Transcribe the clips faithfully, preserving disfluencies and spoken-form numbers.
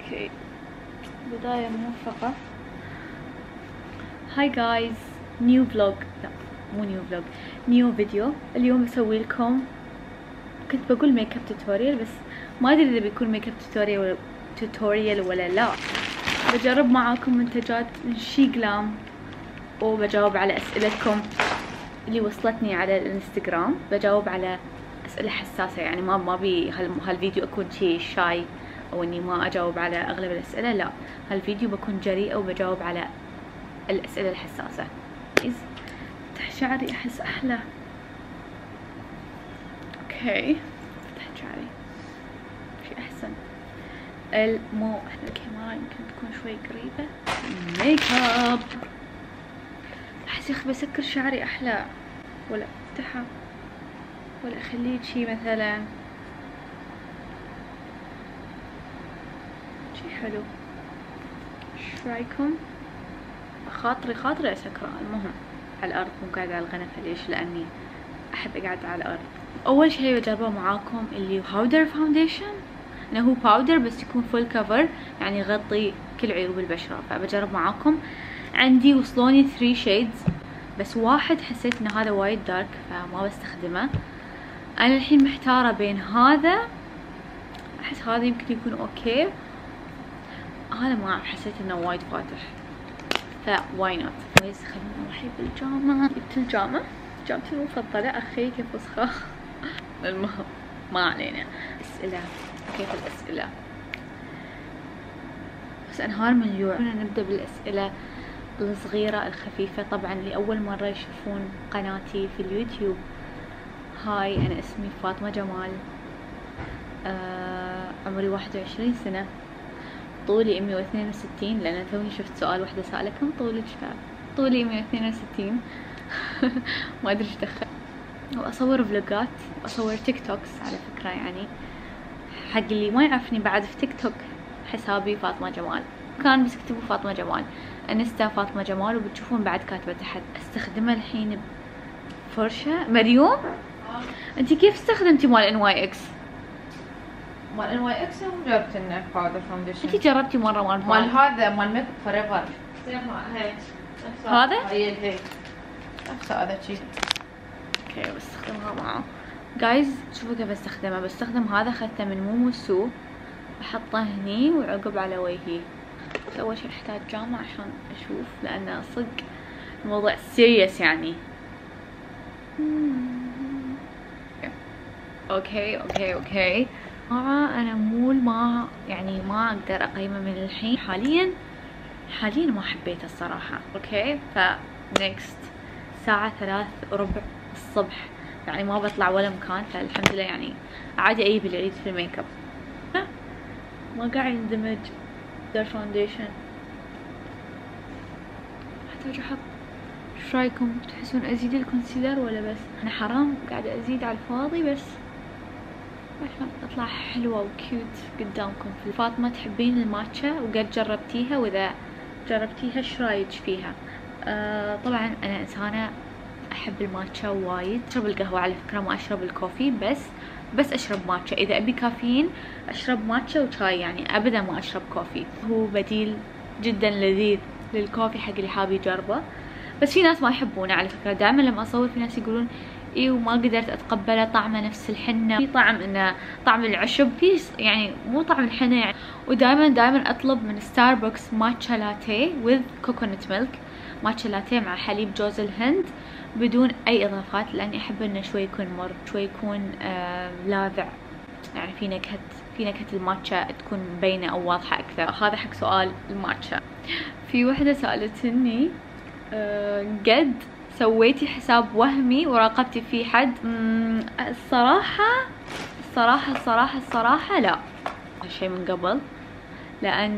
اوكي، بداية موفقة. هاي جايز، نيو فلوج، لا مو نيو فلوج، نيو فيديو. اليوم بسوي لكم، كنت بقول ميك اب توتوريال بس ما ادري اذا بيكون ميك اب توتوريال توتوريال ولا لا. بجرب معاكم منتجات شي جلام وبجاوب على اسئلتكم اللي وصلتني على الانستغرام. بجاوب على اسئله حساسه، يعني ما ما بي هالفيديو اكون شي شاي او اني ما اجاوب على اغلب الاسئله، لا هالفيديو بكون جريئه وبجاوب على الاسئله الحساسه. فتح شعري احس احلى. اوكي فتحت شعري في احسن. المو احلى الكاميرا يمكن تكون شوي قريبه. ميك اب احس يخ بسكر شعري احلى، ولا افتحه ولا اخليه شي مثلا شي حلو. ايش رايكم؟ خاطري خاطري اسكره. المهم على الارض مو قاعده على الغنفه. ليش؟ لاني احب اقعد على الارض. اول شي بجربه معاكم اللي باودر فاونديشن، انه هو باودر بس يكون فول كفر، يعني يغطي كل عيوب البشره. فبجرب معاكم. عندي وصلوني ثري شيدز بس واحد حسيت ان هذا وايد دارك فما بستخدمه. انا الحين محتاره بين هذا، احس هذا يمكن يكون اوكي، هذا ما اعرف حسيت انه وايد فاتح فواي نوت. كويس خلينا نروح بالجامعة. جبت الجامعة، جامتي المفضلة. اخي كيف وسخة. المهم ما علينا. اسئلة، كيف الاسئلة؟ بس انهار من الجوع. نبدأ بالاسئلة الصغيرة الخفيفة. طبعا لأول مرة يشوفون قناتي في اليوتيوب، هاي أنا اسمي فاطمة جمال، آه عمري واحد وعشرين سنة، طولي مية واثنين وستين، لأن توني شفت سؤال وحدة سألة كم طولك، طولي مية واثنين وستين. ما أدري إيش دخل. وأصور فلوجات وأصور تيك توكس على فكرة، يعني حق اللي ما يعرفني بعد في تيك توك حسابي فاطمة جمال، كان بس اكتبوا فاطمة جمال، انستا فاطمة جمال، وبتشوفون بعد كاتبة تحت. استخدمه الحين بفرشة. مريوم انتي كيف استخدمتي مال ان واي اكس؟ مال ان واي اكس هم جربت انه باودر فاونديشن. انتي جربتي مرة مال مال هذا مال ميك اب فور ايفر. هذا؟ هي هي نفس هذا شي. اوكي بستخدمها معه. جايز شوفوا كيف استخدمه. بستخدم هذا، اخذته من موموسو، بحطه هني وعقب على وجهي. بس اول شي احتاج جامعة عشان اشوف، لان صدق الموضوع سيريس يعني. اوكي اوكي اوكي جماعة، انا مو ما يعني ما اقدر اقيمه من الحين. حاليا حاليا ما حبيته الصراحة. اوكي ف نيكست الساعة ثلاث وربع الصبح، يعني ما بطلع ولا مكان، فالحمد لله يعني عادي اجيب العيد في الميك اب. ما قاعد يندمج دار فاونديشن. احتاج احط. ايش رايكم؟ تحسون ازيد الكونسيلر ولا بس؟ انا حرام قاعدة ازيد على الفاضي بس عشان اطلع حلوة وكيوت قدامكم. في فاطمة تحبين الماتشا وقد جربتيها؟ واذا جربتيها ايش رايك فيها؟ آه طبعا انا انسانة احب الماتشا وايد. اشرب القهوة على فكرة، ما اشرب الكوفي، بس بس اشرب ماتشا. اذا ابي كافيين اشرب ماتشا وشاي، يعني ابدا ما اشرب كوفي. هو بديل جدا لذيذ للكوفي حق اللي حاب يجربه. بس في ناس ما يحبونه على فكرة. دائما لما اصور في ناس يقولون ايه وما قدرت اتقبله، طعمه نفس الحنة، في طعم انه طعم العشب، في يعني مو طعم الحنة يعني. ودائما دائما اطلب من ستاربكس ماتشا لاتيه وذ كوكونات ميلك، ماتشا لاتيه مع حليب جوز الهند بدون اي اضافات، لاني احب انه شوي يكون مر، شوي يكون آه لاذع، يعني في نكهة في نكهة الماتشا تكون مبينة او واضحة اكثر. هذا حق سؤال الماتشا. في وحدة سألتني أه قد سويتي حساب وهمي وراقبتي فيه حد؟ الصراحة الصراحة الصراحة الصراحة لا، هالشي من قبل، لأن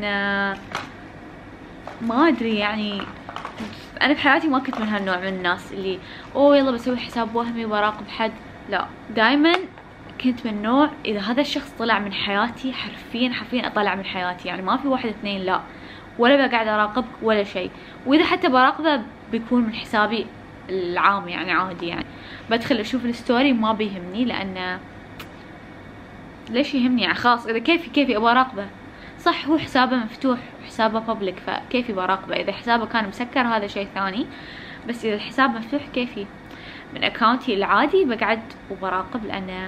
ما أدري يعني أنا بحياتي ما كنت من هالنوع من الناس اللي أوه يلا بسوي حساب وهمي وراقب حد. لا، دايما كنت من نوع إذا هذا الشخص طلع من حياتي حرفيا حرفيا أطلع من حياتي، يعني ما في واحد اثنين، لا ولا بقعد أراقبك ولا شيء. وإذا حتى براقبه بيكون من حسابي العام، يعني عادي، يعني بدخل أشوف الستوري ما بيهمني، لأن ليش يهمني يعني؟ خلاص إذا كيفي كيفي أبغى أراقبه. صح هو حسابه مفتوح وحسابه بابليك، فكيفي براقبه؟ اذا حسابه كان مسكر هذا شيء ثاني، بس اذا الحساب مفتوح كيفي من اكاونتي العادي بقعد وبراقب، لان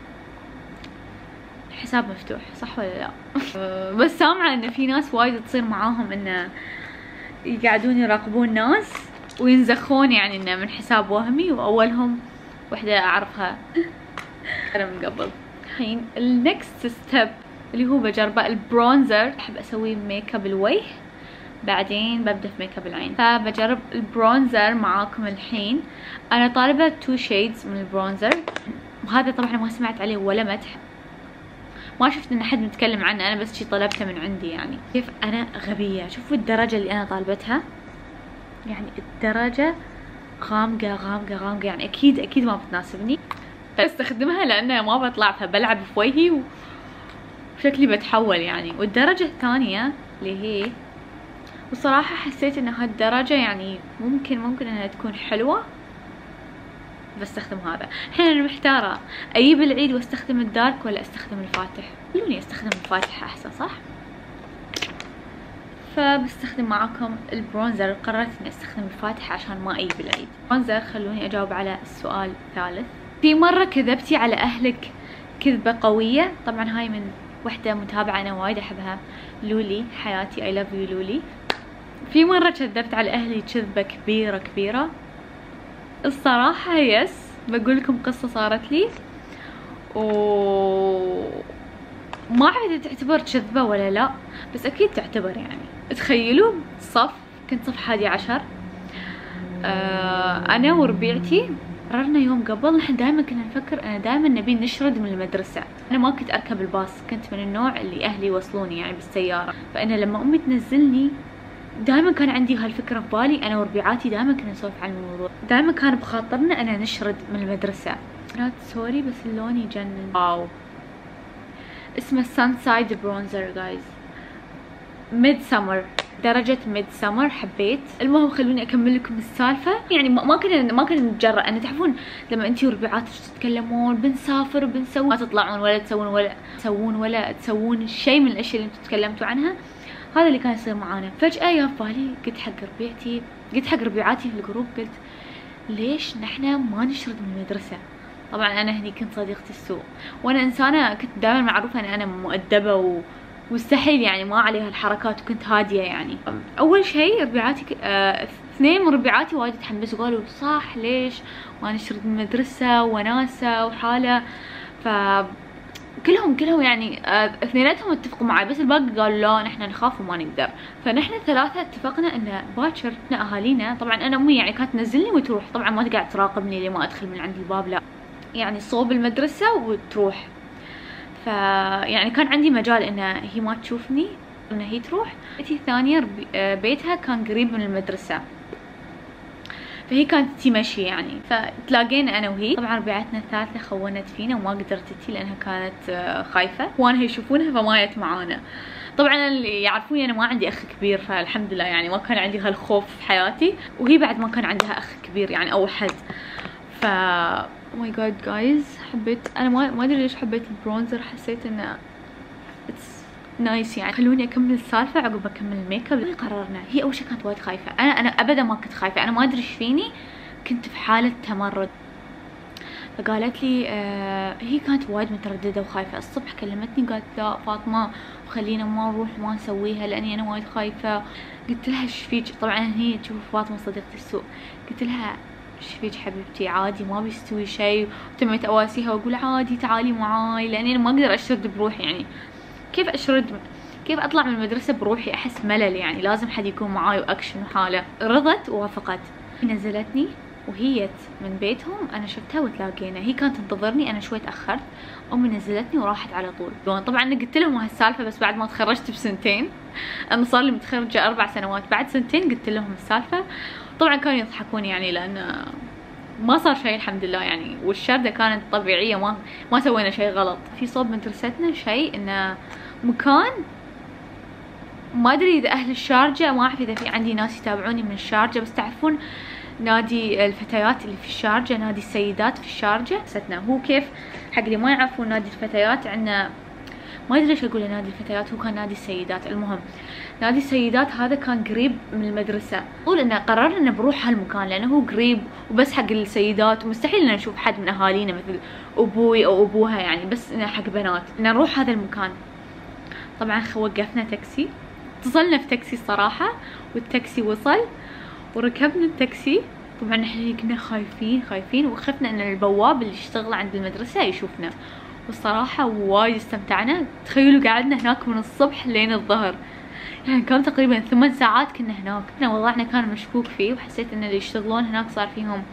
حساب مفتوح. صح ولا لا؟ بس سامعه ان في ناس وايد تصير معاهم انه يقعدون يراقبون ناس وينزخون يعني انه من حساب وهمي، واولهم وحده اعرفها انا من قبل. الحين النكست ستيب اللي هو بجربه البرونزر. احب اسوي ميك اب الوجه، بعدين ببدا في ميك اب العين. فبجرب البرونزر معاكم الحين. انا طالبه تو شيدز من البرونزر، وهذا طبعا ما سمعت عليه ولا مدح، ما شفت ان حد متكلم عنه، انا بس شي طلبته من عندي. يعني كيف انا غبيه، شوفوا الدرجه اللي انا طالبتها، يعني الدرجه غامقه غامقه غامقه، يعني اكيد اكيد ما بتناسبني، بستخدمها لانه ما بطلع، فبلعب في وجهي وشكلي بتحول يعني. والدرجه الثانيه اللي هي، وصراحه حسيت ان هالدرجه يعني ممكن ممكن انها تكون حلوه، بستخدم هذا. الحين انا محتاره اجيب العيد واستخدم الدارك ولا استخدم الفاتح. خلوني استخدم الفاتح احسن، صح؟ فبستخدم معاكم البرونزر. قررت اني استخدم الفاتح عشان ما اجيب العيد. برونزر خلوني اجاوب على السؤال الثالث. في مره كذبتي على اهلك كذبه قويه؟ طبعا هاي من وحده متابعه انا وايد احبها، لولي حياتي، اي لاف يو لولي. في مره كذبت على اهلي كذبه كبيره كبيره؟ الصراحة يس، بقول لكم قصة صارت لي و ما اعرف اذا تعتبر كذبة ولا لا، بس اكيد تعتبر. يعني تخيلوا صف، كنت صف حادي عشر، آه انا وربيعتي قررنا يوم قبل، نحن دائما كنا نفكر انا دائما نبي نشرد من المدرسة. انا ما كنت اركب الباص، كنت من النوع اللي اهلي يوصلوني يعني بالسيارة، فانا لما امي تنزلني دائما كان عندي هالفكرة في بالي، انا وربيعاتي دائما كنا نسولف عن الموضوع، دائما كان بخاطرنا انا نشرد من المدرسة. نات سوري بس اللون يجنن. واو، اسمه سان سايد برونزر جايز، ميد سمر، درجة ميد سمر. حبيت. المهم خلوني اكمل لكم السالفة. يعني ما كنا ما كنا نتجرأ، انا تعرفون لما انتي وربيعاتك تتكلمون بنسافر بنسوي، ما تطلعون ولا تسوون ولا تسوون ولا تسوون شيء من الاشياء اللي انتم تكلمتوا عنها. هذا اللي كان يصير معانا. فجأة يا بالي قلت حق ربيعتي، قلت حق ربيعاتي في الجروب، قلت ليش نحنا ما نشرد من المدرسة؟ طبعا انا هني كنت صديقة السوء، وانا انسانة كنت دائما معروفة ان انا مؤدبة و... مستحيل يعني ما عليها الحركات، وكنت هادية يعني. اول شيء ربيعاتي آه... اثنين من ربيعاتي وايد تحمسوا، قالوا صح ليش ما نشرد من المدرسة وناسة وحالة. ف كلهم كلهم يعني آه اثنيناتهم اتفقوا معي، بس الباقي قالوا لا نحن نخاف وما نقدر. فنحن ثلاثة اتفقنا ان باكر اهالينا، طبعا انا امي يعني كانت تنزلني وتروح، طبعا ما تقعد تراقبني لما ادخل من عند الباب، لا يعني صوب المدرسة وتروح. ف يعني كان عندي مجال ان هي ما تشوفني، ان هي تروح. بيتي الثانية بيتها كان قريب من المدرسة، فهي كانت تمشي يعني. فتلاقينا انا وهي. طبعا ربيعتنا الثالثة خونت فينا وما قدرت تجي لانها كانت خايفة، وانا يشوفونها فما جت معانا. طبعا اللي يعرفوني انا ما عندي اخ كبير، فالحمد لله يعني ما كان عندي هالخوف في حياتي، وهي بعد ما كان عندها اخ كبير يعني او حد. ف ماي جاد جايز، حبيت انا ما ما ادري ليش حبيت البرونزر، حسيت انه اتس نايس يعني. خلوني اكمل السالفه عقب اكمل الميك اب. قررنا، هي اول شيء كانت وايد خايفه، انا انا ابدا ما كنت خايفه، انا ما ادري ايش فيني، كنت في حاله تمرد. فقالت لي آه هي كانت وايد متردده وخايفه. الصبح كلمتني قالت لا فاطمه خلينا ما نروح ما نسويها لاني انا وايد خايفه. قلت لها ايش فيك؟ طبعا هي تشوف فاطمه صديقه السوء. قلت لها ايش فيك حبيبتي؟ عادي ما بيستوي شيء. وتميت اواسيها واقول عادي تعالي معاي، لاني انا ما اقدر اشرد بروحي. يعني كيف اشرد؟ كيف اطلع من المدرسه بروحي؟ احس ملل يعني، لازم حد يكون معاي واكشن وحاله. رضت ووافقت. نزلتني وهي من بيتهم، انا شفتها وتلاقينا. هي كانت تنتظرني، انا شوي تاخرت، امي نزلتني وراحت على طول. طبعا انا قلت لهم هالسالفه بس بعد ما تخرجت بسنتين، انا صار لي متخرجه اربع سنوات، بعد سنتين قلت لهم السالفه. طبعا كانوا يضحكون يعني لان ما صار شيء الحمد لله يعني، والشردة كانت طبيعيه، ما ما سوينا شيء غلط. في صوب مدرستنا شيء انه مكان، ما ادري اذا اهل الشارجه، ما اعرف اذا في عندي ناس يتابعوني من الشارجه، بس تعرفون نادي الفتيات اللي في الشارجه، نادي السيدات في الشارجه ستنا. هو كيف حق اللي ما يعرفون نادي الفتيات، عندنا ما ادري ليش اقول نادي الفتيات، هو كان نادي السيدات. المهم نادي السيدات هذا كان قريب من المدرسه، طول انه قررنا انه بروح هالمكان لانه هو قريب وبس حق السيدات، ومستحيل ان نشوف حد من اهالينا مثل ابوي او ابوها يعني، بس انه حق بنات ان نروح هذا المكان. طبعا وقفنا تاكسي، اتصلنا في تاكسي الصراحه، والتاكسي وصل وركبنا التاكسي. طبعا احنا كنا خايفين خايفين وخفنا ان البواب اللي يشتغل عند المدرسه يشوفنا، والصراحه وايد استمتعنا. تخيلوا قعدنا هناك من الصبح لين الظهر، يعني كان تقريبا ثمان ساعات كنا هناك. احنا وضعنا كان مشكوك فيه، وحسيت ان اللي يشتغلون هناك صار فيهم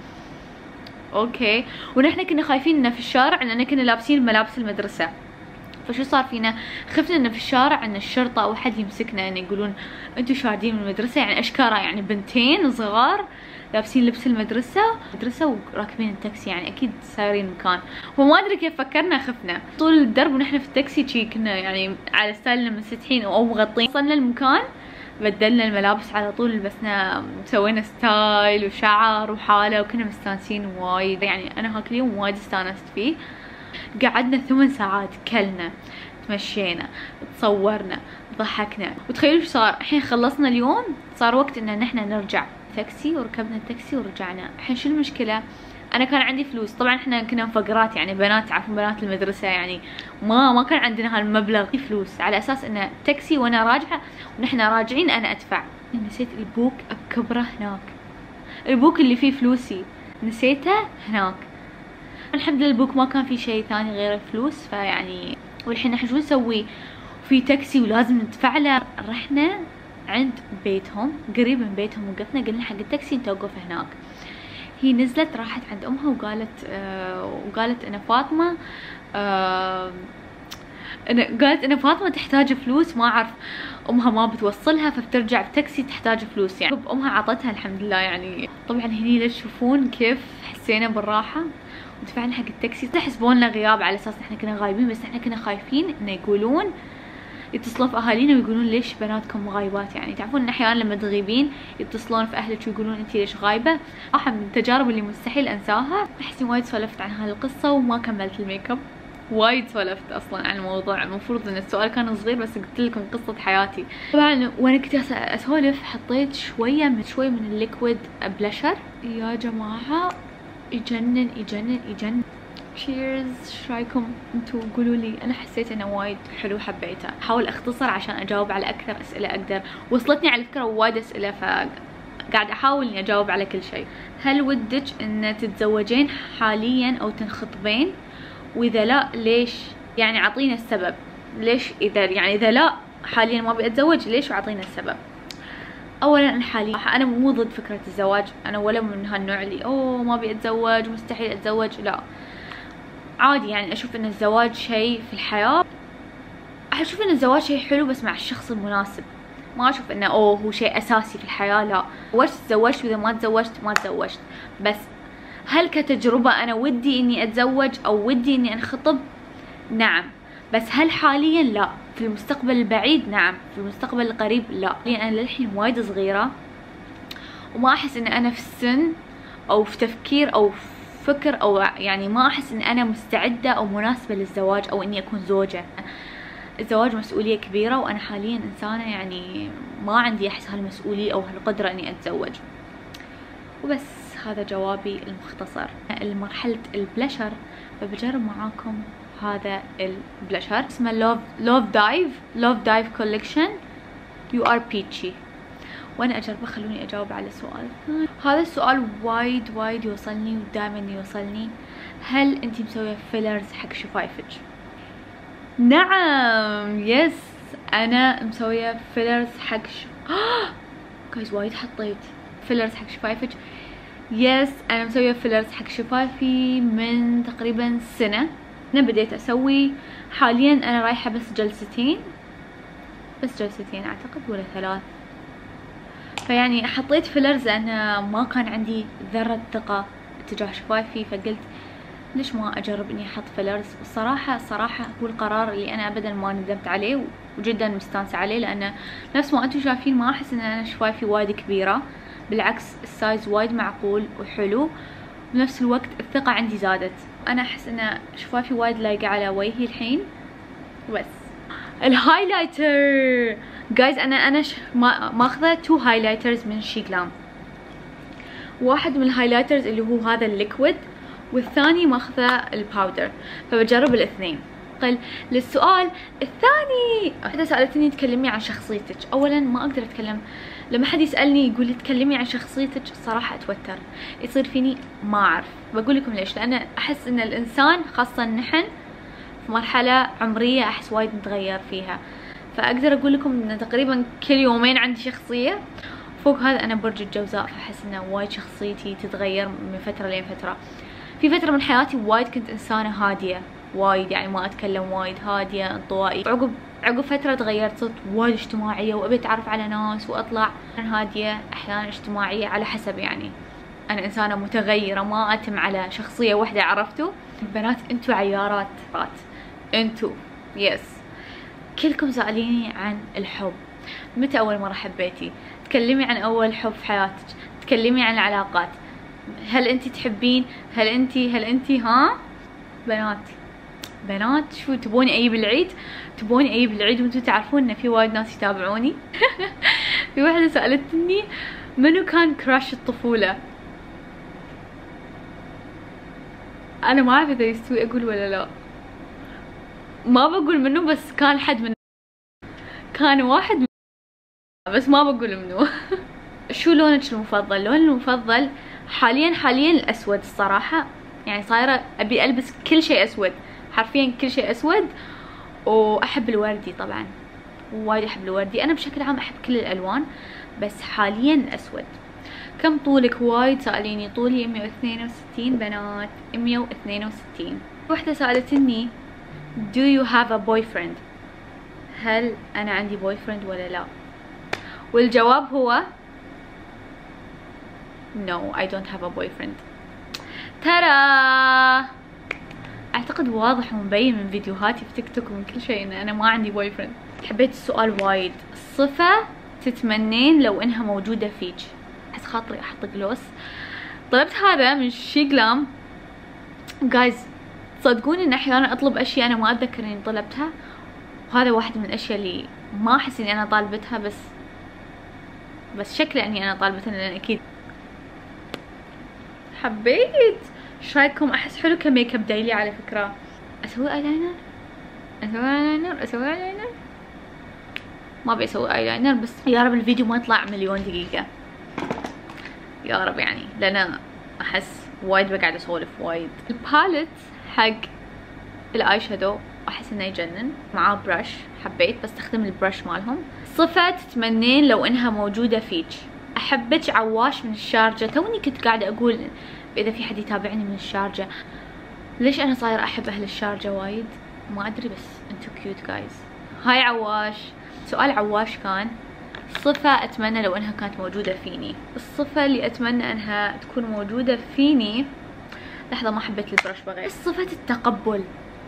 اوكي، ونحن كنا خايفين انه في الشارع لان كنا لابسين ملابس المدرسه. فشو صار فينا؟ خفنا انه في الشارع ان الشرطه او حد يمسكنا، ان يقولون انتم شاردين من المدرسه، يعني اشكارا يعني بنتين صغار لابسين لبس المدرسه مدرسه وراكبين التاكسي، يعني اكيد سايرين مكان. وما ادري كيف فكرنا، خفنا طول الدرب ونحن في التاكسي شي كنا يعني على ستايلنا منسدحين او مغطين. وصلنا المكان بدلنا الملابس على طول، لبسنا سوينا ستايل وشعر وحاله، وكنا مستانسين وايد. يعني انا هاك اليوم وايد استانست فيه. قعدنا ثمان ساعات، كلنا، تمشينا، تصورنا، ضحكنا. وتخيلوا ايش صار؟ الحين خلصنا اليوم، صار وقت ان نحن نرجع تاكسي، وركبنا التاكسي ورجعنا. الحين شو المشكله؟ انا كان عندي فلوس، طبعا احنا كنا فقرات يعني بنات، تعرفون بنات المدرسه يعني ما ما كان عندنا هالمبلغ فلوس، على اساس انه تاكسي وانا راجعه ونحن راجعين انا ادفع. نسيت البوك بكبره هناك، البوك اللي فيه فلوسي نسيته هناك. الحمد لله البوك ما كان في شيء ثاني غير الفلوس. فيعني والحين احنا شو نسوي؟ في تاكسي ولازم ندفع له. رحنا عند بيتهم، قريب من بيتهم، وقفنا قلنا حق التاكسي نتوقف هناك. هي نزلت راحت عند امها وقالت آه وقالت ان فاطمه آه أنا قالت ان فاطمه تحتاج فلوس، ما اعرف امها ما بتوصلها فبترجع بتاكسي تحتاج فلوس يعني. امها عطتها الحمد لله يعني. طبعا هني لا تشوفون كيف حسينا بالراحه، ودفعنا حق التاكسي. تحسبون لنا غياب على اساس احنا كنا غايبين، بس احنا كنا خايفين انه يقولون يتصلون في اهالينا ويقولون ليش بناتكم غايبات. يعني تعرفون ان احيانا لما تغيبين يتصلون في اهلك ويقولون انتي ليش غايبه. واحد من التجارب اللي مستحيل انساها. احس وايد سولفت عن هذه القصه وما كملت الميك اب، وايد سولفت اصلا عن الموضوع. المفروض ان السؤال كان صغير بس قلت لكم قصه حياتي. طبعا وانا كنت اسولف حطيت شويه من شويه من الليكويد بلاشر يا جماعه، يجنن يجنن يجنن. تشيرز، ايش رايكم انتوا؟ قولوا لي. انا حسيت انه وايد حلو، حبيته. احاول اختصر عشان اجاوب على اكثر اسئله اقدر. وصلتني على فكره وايد اسئله، فقاعد احاول اني اجاوب على كل شيء. هل ودك ان تتزوجين حاليا او تنخطبين؟ واذا لا ليش؟ يعني اعطينا السبب ليش. اذا يعني اذا لا حاليا ما ابي اتزوج ليش، واعطينا السبب. اولا انا حاليا انا مو ضد فكره الزواج، انا ولا من هالنوع اللي اوه ما ابي اتزوج مستحيل اتزوج، لا عادي. يعني اشوف ان الزواج شيء في الحياه، اشوف ان الزواج شيء حلو بس مع الشخص المناسب. ما اشوف انه اوه هو شيء اساسي في الحياه، لا. تزوجت تزوجت، واذا ما تزوجت ما تزوجت. بس هل كتجربه انا ودي اني اتزوج او ودي اني انخطب؟ نعم. بس هل حاليا؟ لا. في المستقبل البعيد نعم، في المستقبل القريب لا. لان انا للحين وايد صغيره، وما احس ان انا في السن او في تفكير او في فكر، او يعني ما احس ان انا مستعده او مناسبه للزواج او اني اكون زوجه. الزواج مسؤوليه كبيره، وانا حاليا انسانه يعني ما عندي احس هالمسؤوليه او هالقدره اني اتزوج. وبس هذا جوابي المختصر. لمرحله البلاشر فبجرب معاكم هذا البلاشر اسمه لوف لوف دايف لوف دايف كولكشن يو ار بيتشي. وانا اجربه. خلوني اجاوب على سؤال. هذا السؤال وايد وايد يوصلني ودائما يوصلني. هل انتي مسويه فيلرز حق شفايفك؟ نعم يس، انا مسويه فيلرز حق ش... جايز وايد حطيت فيلرز حق شفايفك. يس انا مسويه فيلرز حق شفايفي من تقريبا سنه. انا بديت اسوي حاليا، انا رايحه بس جلستين بس جلستين اعتقد ولا ثلاث. فيعني حطيت فيلرز لان ما كان عندي ذره ثقه اتجاه شفايفي، فقلت ليش ما اجرب اني احط فيلرز. والصراحه الصراحه هو القرار اللي انا ابدا ما ندمت عليه، وجدا مستانسه عليه. لانه نفس ما انتم شايفين ما احس ان انا شفايفي وايد كبيره، بالعكس السايز وايد معقول وحلو. بنفس الوقت الثقه عندي زادت. انا احس ان شفايفي وايد لايقه على وجهي الحين. بس الهايلايتر جايز، انا انا ش... ما ماخذه تو هايلايترز من شيغلام. واحد من الهايلايترز اللي هو هذا الليكويد، والثاني ماخذه الباودر، فبجرب الاثنين. قل للسؤال الثاني، واحدة سألتني تكلمي عن شخصيتك. اولا ما اقدر اتكلم لما حد يسألني يقول لي تكلمي عن شخصيتك، الصراحة اتوتر، يصير فيني ما اعرف. بقول لكم ليش، لان احس ان الانسان خاصة نحن في مرحلة عمرية احس وايد نتغير فيها، فاقدر اقول لكم ان تقريبا كل يومين عندي شخصية. فوق هذا انا برج الجوزاء، فاحس ان وايد شخصيتي تتغير من فترة لين فترة. في فترة من حياتي وايد كنت انسانة هادية وايد، يعني ما اتكلم وايد، هادية انطوائي. عقب عقب فترة تغيرت، صرت وايد اجتماعية وابي اتعرف على ناس واطلع. احيانا هادية احيانا اجتماعية على حسب، يعني انا انسانة متغيرة ما اتم على شخصية واحدة. عرفتوا البنات انتوا عيارات، انتوا يس. كلكم سأليني عن الحب، متى اول مرة حبيتي؟ تكلمي عن اول حب في حياتك، تكلمي عن العلاقات، هل انتي تحبين، هل انتي هل انتي ها بنات بنات شو تبوني اجيب العيد؟ تبوني اجيب العيد وانتم تعرفون ان في وايد ناس يتابعوني. في واحدة سألتني منو كان كراش الطفولة؟ انا ما اعرف اذا يستوي اقول ولا لا، ما بقول منو، بس كان حد من كان واحد من... بس ما بقول منو. شو لونك المفضل؟ لوني المفضل حاليا حاليا الاسود الصراحة، يعني صايرة ابي البس كل شيء اسود، حرفيا كل شيء اسود. واحب الوردي طبعا، وايد احب الوردي. انا بشكل عام احب كل الالوان، بس حاليا الاسود. كم طولك؟ وايد سأليني طولي مية واثنين وستين بنات، مية واثنين وستين. وحدة سألتني do you have a boyfriend؟ هل انا عندي boyfriend ولا لا؟ والجواب هو no I don't have a boyfriend. ترى اعتقد واضح ومبين من فيديوهاتي في تيك توك ومن كل شيء ان انا ما عندي بوي فريند. حبيت السؤال وايد. صفة تتمنين لو انها موجودة فيك؟ احس خاطري احط جلوس. طلبت هذا من شيغلام. جايز تصدقون ان احيانا اطلب اشياء انا ما اتذكر اني طلبتها، وهذا واحد من الاشياء اللي ما احس اني انا طالبتها، بس بس شكله اني انا طالبتها لان اكيد حبيت. ايش رايكم؟ احس حلو كميك اب دايلي على فكره. اسوي ايلاينر اسوي ايلاينر اسوي ايلاينر ما ابي اسوي ايلاينر، بس يا رب الفيديو ما يطلع مليون دقيقه يا رب، يعني لان احس وايد بقعد اسولف وايد. الباليت حق الاي شادو احس انه يجنن، معاه برش، حبيت بستخدم البرش مالهم. صفة تتمنين لو انها موجودة فيك؟ احبك عواش من الشارجة. توني كنت قاعدة اقول اذا في حد يتابعني من الشارجة، ليش انا صايرة احب اهل الشارجة وايد ما ادري، بس انتو كيوت جايز. هاي عواش. سؤال عواش كان صفة اتمنى لو انها كانت موجودة فيني. الصفة اللي اتمنى انها تكون موجودة فيني، لحظة ما حبيت البرش بغير. صفة التقبل.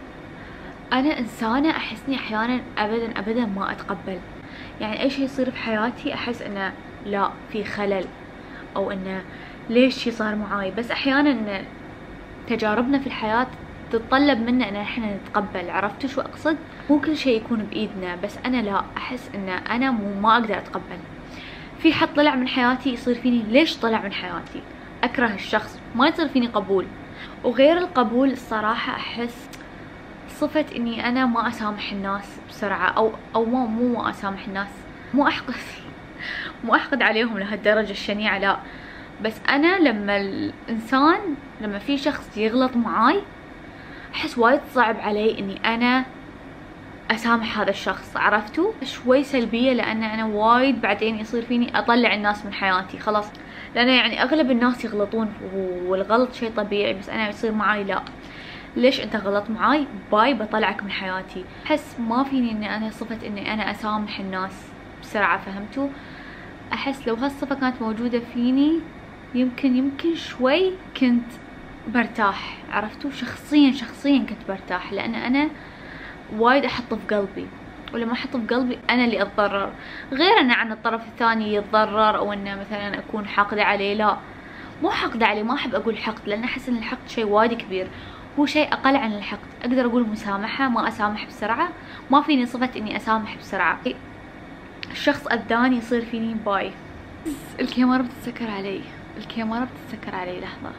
انا انسانة احسني احيانا ابدا ابدا ما اتقبل، يعني اي شيء يصير في حياتي احس انه لا في خلل، او انه ليش شي صار معاي. بس احيانا ان تجاربنا في الحياة تتطلب منا ان احنا نتقبل. عرفتوا شو اقصد؟ مو كل شيء يكون بايدنا، بس انا لا احس ان انا مو ما اقدر اتقبل. في حد طلع من حياتي يصير فيني ليش طلع من حياتي، اكره الشخص، ما يصير فيني قبول. وغير القبول الصراحة احس صفة اني انا ما اسامح الناس بسرعة، او او مو مو ما اسامح الناس، مو احقد مو احقد عليهم لهالدرجة الشنيعة لا، بس انا لما الانسان لما في شخص يغلط معاي احس وايد صعب علي اني انا اسامح هذا الشخص. عرفتوا؟ شوي سلبية، لان انا وايد بعدين يصير فيني اطلع الناس من حياتي خلاص، لان يعني اغلب الناس يغلطون والغلط شيء طبيعي، بس انا يصير معاي لا، ليش انت غلط معاي؟ باي بطلعك من حياتي. احس ما فيني اني انا صفة اني انا اسامح الناس بسرعة. فهمتوا؟ احس لو هالصفة كانت موجودة فيني يمكن يمكن شوي كنت برتاح. عرفتوا؟ شخصيا شخصيا كنت برتاح، لان انا وايد احط في قلبي، ولما احط في قلبي انا اللي اتضرر، غير ان عن الطرف الثاني يتضرر، او انه مثلا اكون حاقدة عليه. لا مو حاقدة عليه، ما احب اقول حقد، لان احس ان الحقد شيء وايد كبير، هو شيء أقل عن الحقد. أقدر أقول مسامحة، ما أسامح بسرعة، ما فيني صفة إني أسامح بسرعة. الشخص أذاني يصير فيني باي. الكاميرا بتتسكر علي، الكاميرا بتتسكر علي لحظة.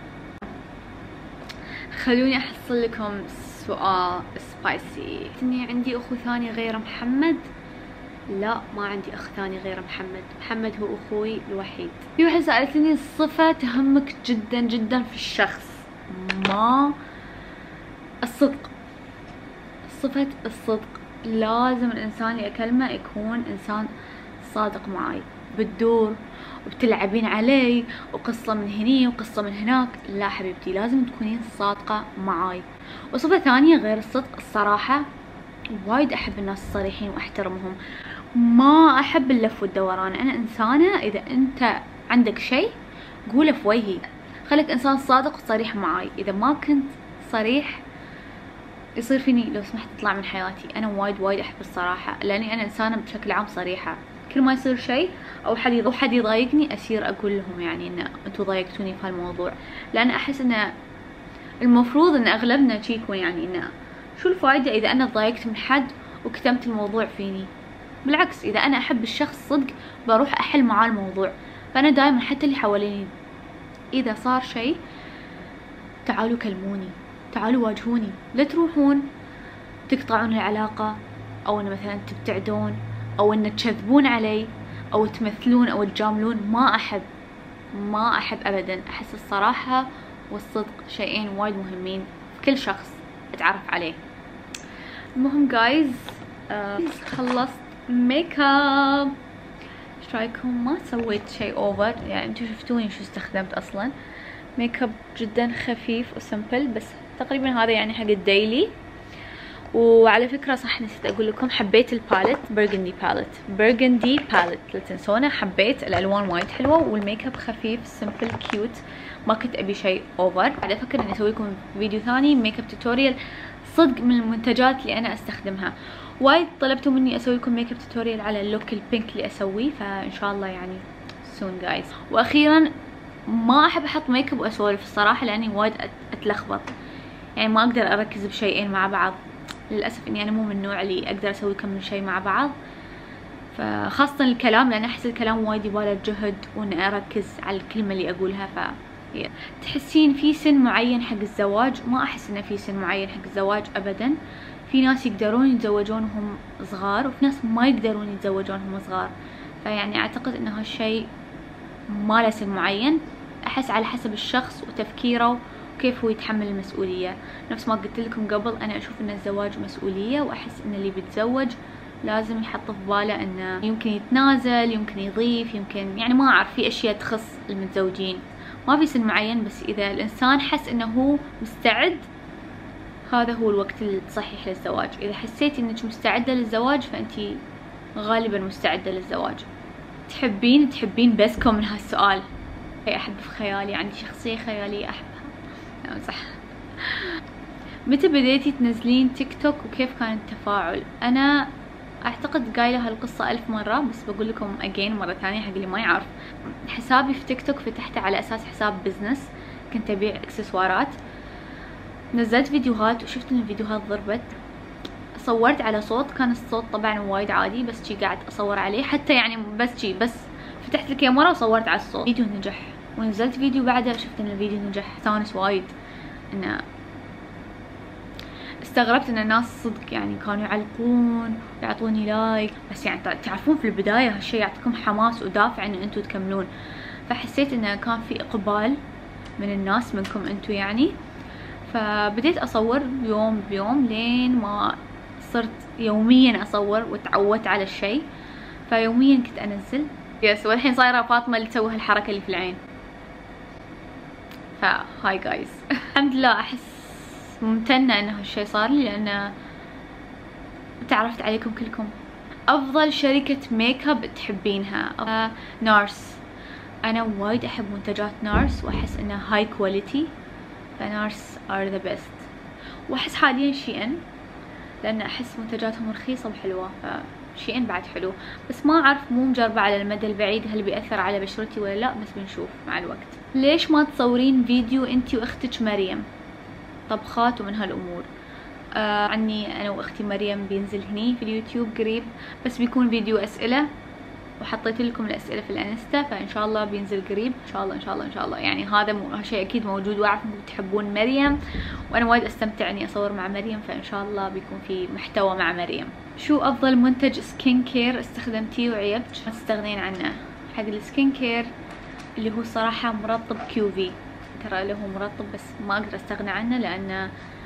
خلوني أحصل لكم سؤال سبايسي. إني عندي أخو ثاني غير محمد؟ لا، ما عندي أخ ثاني غير محمد. محمد هو أخوي الوحيد. في واحدة سألتني صفة تهمك جدا جدا في الشخص. ما الصدق، صفة الصدق. لازم الإنسان اللي أكلمه يكون إنسان صادق معاي. بتدور وبتلعبين علي وقصة من هني وقصة من هناك، لا حبيبتي، لازم تكونين صادقة معاي. وصفة ثانية غير الصدق، الصراحة. وايد أحب الناس الصريحين وأحترمهم، ما أحب اللف والدوران. أنا إنسانة إذا أنت عندك شيء قوله في وجهي، خليك إنسان صادق وصريح معاي. إذا ما كنت صريح يصير فيني لو سمحت تطلع من حياتي. أنا وايد وايد أحب الصراحة، لأني أنا إنسانة بشكل عام صريحة. كل ما يصير شيء أو حد أو حد يضايقني أسير أقول لهم يعني إن أنتوا ضايقتوني في هالموضوع، لأن أحس إن المفروض إن أغلبنا شي يكون يعني إنه شو الفائدة إذا أنا ضايقت من حد وكتمت الموضوع فيني. بالعكس، إذا أنا أحب الشخص صدق بروح أحل معاه الموضوع. فأنا دائما حتى اللي حواليني إذا صار شيء تعالوا كلموني، تعالوا واجهوني، لا تروحون تقطعون العلاقة أو إن مثلا تبتعدون أو إن تكذبون علي أو تمثلون أو تجاملون. ما أحب ما أحب أبدا. أحس الصراحة والصدق شيئين وايد مهمين في كل شخص أتعرف عليه. المهم جايز، آه خلصت ميك اب. ايش رايكم؟ ما سويت شيء اوفر، يعني انتوا شفتوني شو استخدمت اصلا. ميك اب جدا خفيف وسمبل، بس تقريبا هذا يعني حق الديلي. وعلى فكرة صح نسيت اقول لكم، حبيت الباليت برغندي باليت برغندي باليت لا تنسونه. حبيت الالوان وايد حلوة والميك اب خفيف سمبل كيوت، ما كنت ابي شيء اوفر. بعد افكر اني اسوي لكم فيديو ثاني ميك اب توتوريال صدق من المنتجات اللي انا استخدمها. وايد طلبتوا مني اسوي لكم ميك اب توتوريال على اللوك البينك اللي اسويه، فان شاء الله يعني سون جايز. واخيرا ما احب احط ميك اب واسولف الصراحه، لاني وايد اتلخبط، يعني ما اقدر اركز بشيئين مع بعض. للاسف اني انا مو من النوع اللي اقدر اسوي كم من شيء مع بعض، فخاصه الكلام، لان احس الكلام وايد يباله جهد واني اركز على الكلمه اللي اقولها. ف تحسين في سن معين حق الزواج؟ ما احس انه في سن معين حق الزواج ابدا. في ناس يقدرون يتزوجون وهم صغار، وفي ناس ما يقدرون يتزوجون وهم صغار. فيعني اعتقد ان هالشيء ما له سن معين. احس على حسب الشخص وتفكيره وكيف هو يتحمل المسؤولية. نفس ما قلت لكم قبل، انا اشوف ان الزواج مسؤولية، واحس ان اللي بيتزوج لازم يحط في باله انه يمكن يتنازل، يمكن يضيف، يمكن يعني ما اعرف، في اشياء تخص المتزوجين. ما في سن معين، بس اذا الانسان حس انه هو مستعد هذا هو الوقت الصحيح للزواج. اذا حسيتي انك مستعدة للزواج فانتي غالبا مستعدة للزواج. تحبين تحبين بسكم من هالسؤال؟ اي احب في خيالي، عندي شخصية خيالية احبها. لا صح. متى بديتي تنزلين تيك توك وكيف كان التفاعل؟ انا اعتقد قايله هالقصة الف مرة، بس بقول لكم اجين مرة ثانية حق اللي ما يعرف. حسابي في تيك توك فتحته على اساس حساب بزنس، كنت ابيع اكسسوارات. نزلت فيديوهات وشفت ان الفيديوهات ضربت، صورت على صوت، كان الصوت طبعا وايد عادي، بس شي قاعد اصور عليه حتى يعني بس شي بس فتحت الكاميرا وصورت على الصوت. فيديو نجح، ونزلت فيديو بعدها شفت ان الفيديو نجح. استانس وايد، انه استغربت ان الناس صدق يعني كانوا يعلقون ويعطوني لايك، بس يعني تعرفون في البداية هالشي يعطيكم حماس ودافع ان انتوا تكملون. فحسيت انه كان في اقبال من الناس منكم انتوا يعني، فبديت اصور يوم بيوم لين ما صرت يوميا اصور وتعودت على الشيء. فيوميا كنت انزل. يس، والحين صايره فاطمه اللي تسوي هالحركه اللي في العين. فهاي جايز. الحمد لله، احس ممتنه انه هالشيء صار لي، لان تعرفت عليكم كلكم. افضل شركه ميك اب تحبينها؟ نارس. انا وايد احب منتجات نارس واحس انها هاي كواليتي، فنارس ار ذا بيست. واحس حاليا شي ان، لان احس منتجاتهم رخيصه وحلوه. فشي ان بعد حلو، بس ما اعرف، مو مجربه على المدى البعيد هل بيأثر على بشرتي ولا لا، بس بنشوف مع الوقت. ليش ما تصورين فيديو انتي واختك مريم؟ طبخات ومن هالأمور. آه عني أنا وأختي مريم بينزل هني في اليوتيوب قريب، بس بيكون فيديو أسئلة، وحطيت لكم الأسئلة في الانستا، فإن شاء الله بينزل قريب إن شاء الله إن شاء الله إن شاء الله. يعني هذا مو شيء أكيد موجود، وأعرف إنكم تحبون مريم، وأنا وايد أستمتع إني أصور مع مريم، فإن شاء الله بيكون في محتوى مع مريم. شو أفضل منتج سكين كير استخدمتيه وعيبت ما تستغنين عنه؟ حق السكين كير اللي هو صراحة مرطب كيوفي، ترى له مرطب بس ما أقدر أستغنى عنه لأنه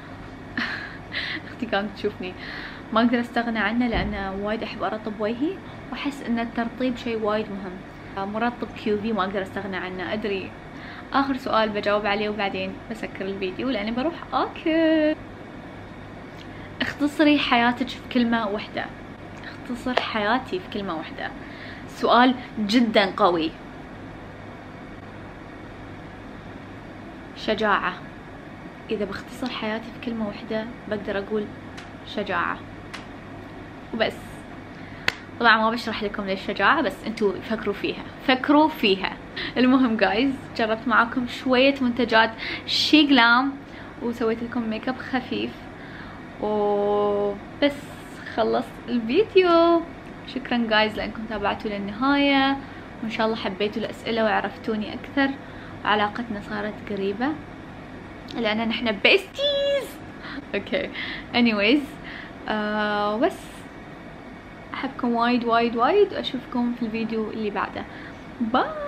أختي كانت تشوفني، ما أقدر أستغنى عنه لأنه وايد أحب أرطب وجهي، وأحس إن الترطيب شيء وايد مهم. مرطب كيوفي ما أقدر أستغنى عنه. أدري آخر سؤال بجاوب عليه وبعدين بسكر الفيديو لأني بروح آكل. اختصري حياتك في كلمة واحدة. اختصر حياتي في كلمة واحدة، سؤال جدا قوي. شجاعة. إذا بختصر حياتي في كلمة واحدة بقدر أقول شجاعة وبس. طبعا ما بشرح لكم ليش شجاعة، بس انتوا فكروا فيها فكروا فيها. المهم جايز، جربت معاكم شوية منتجات شي جلام وسويت لكم ميك اب خفيف وبس. خلصت الفيديو. شكرا جايز لانكم تابعتوا للنهاية، وان شاء الله حبيتوا الاسئلة وعرفتوني اكثر، وعلاقتنا صارت قريبة لان نحن بيستيز. اوكي anyways آه بس احبكم وايد وايد وايد، واشوفكم في الفيديو اللي بعده. باي.